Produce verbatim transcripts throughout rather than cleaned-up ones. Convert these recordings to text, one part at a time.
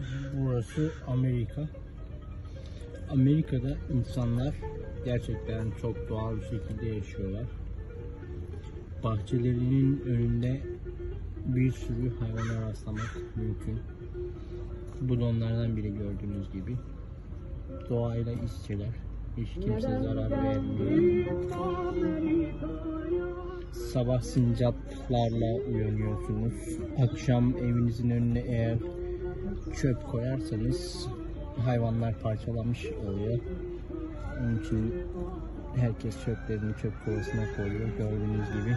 Burası Amerika. Amerika'da insanlar gerçekten çok doğal bir şekilde yaşıyorlar. Bahçelerinin önünde bir sürü hayvana rastlamak mümkün. Bu da onlardan biri, gördüğünüz gibi. Doğayla iç içeler. Hiç kimse zarar vermiyor. Sabah sincaplarla uyanıyorsunuz. Akşam evinizin önüne eğer çöp koyarsanız hayvanlar parçalamış oluyor. Onun için herkes çöplerini çöp kovasına koyuyor, gördüğünüz gibi.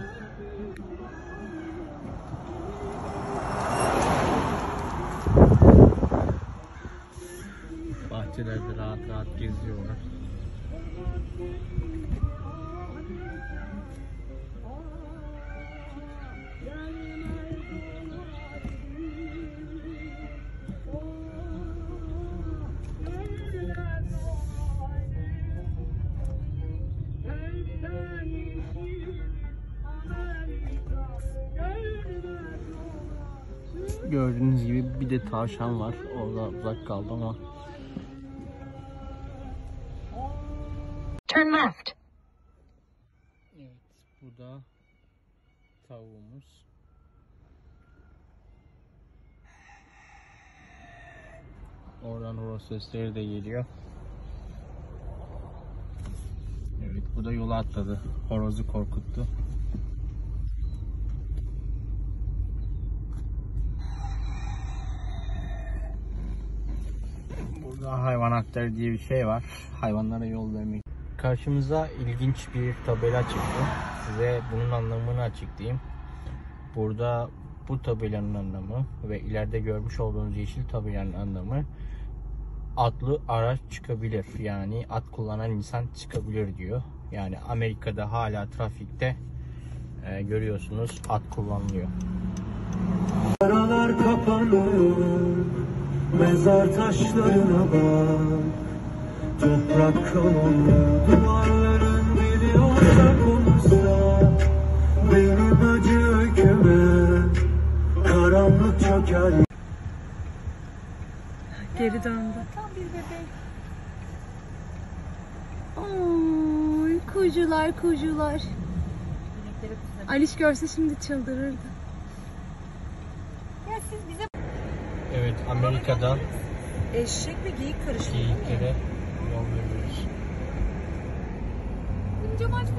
Bahçelerde rahat rahat geziyorlar. Gördüğünüz gibi bir de tavşan var. Orada uzak kaldı ama. Turn left. Evet, bu da tavuğumuz. Oradan horoz sesleri de geliyor. Evet, bu da yola atladı. Horozu korkuttu. Burada hayvan hakları diye bir şey var. Hayvanlara yol vermek. Karşımıza ilginç bir tabela çıktı. Size bunun anlamını açıklayayım. Burada bu tabelanın anlamı ve ileride görmüş olduğunuz yeşil tabelanın anlamı, atlı araç çıkabilir. Yani at kullanan insan çıkabilir diyor. Yani Amerika'da hala trafikte e, görüyorsunuz at kullanılıyor. Aralar kapanır, mezar taşlarına bak. Toprak kan olur, duvarların dili ortak olursa. Benim acı öyküme karanlık çöker. Geri döndü. Tam bir bebek. Oy, kuzular kuzular. Aliş görse şimdi çıldırırdı. Ya siz bize Evet, Amerika'da eşek ve geyik karıştırıyor. geyiklere yol veriyoruz. Cam aç.